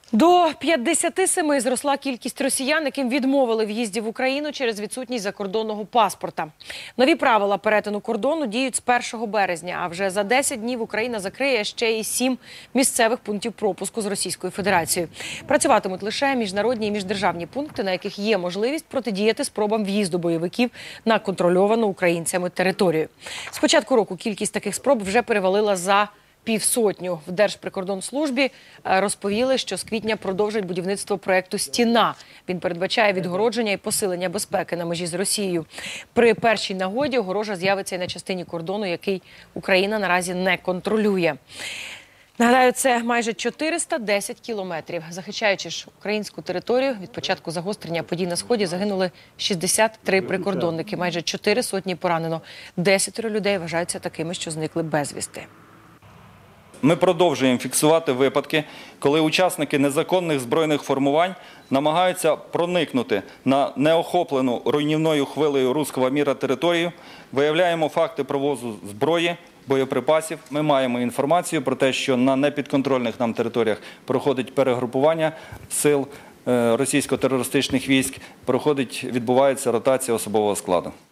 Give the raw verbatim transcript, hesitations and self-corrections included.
До п'ятдесяти семи зросла кількість росіян, яким відмовили в'їзді в Україну через відсутність закордонного паспорта. Нові правила перетину кордону діють з першого березня, а вже за десять днів Україна закриє ще й сім місцевих пунктів пропуску з Російською Федерацією. Працюватимуть лише міжнародні і міждержавні пункти, на яких є можливість протидіяти спробам в'їзду бойовиків на контрольовану українцями територію. З початку року кількість таких спроб вже перевалила за півсотню. В Держприкордонслужбі розповіли, що з квітня продовжать будівництво проєкту «Стіна». Він передбачає відгородження і посилення безпеки на межі з Росією. При першій нагоді огорожа з'явиться і на частині кордону, який Україна наразі не контролює. Нагадаю, це майже чотириста десять кілометрів. Захищаючи ж українську територію, від початку загострення подій на Сході загинули шістдесят три прикордонники, майже чотири сотні поранено. Десятеро людей вважаються такими, що зникли безвісти. Ми продовжуємо фіксувати випадки, коли учасники незаконних збройних формувань намагаються проникнути на неохоплену руйнівною хвилею руського міра територію. Виявляємо факти провозу зброї, боєприпасів. Ми маємо інформацію про те, що на непідконтрольних нам територіях проходить перегрупування сил російсько-терористичних військ, проходить, відбувається ротація особового складу.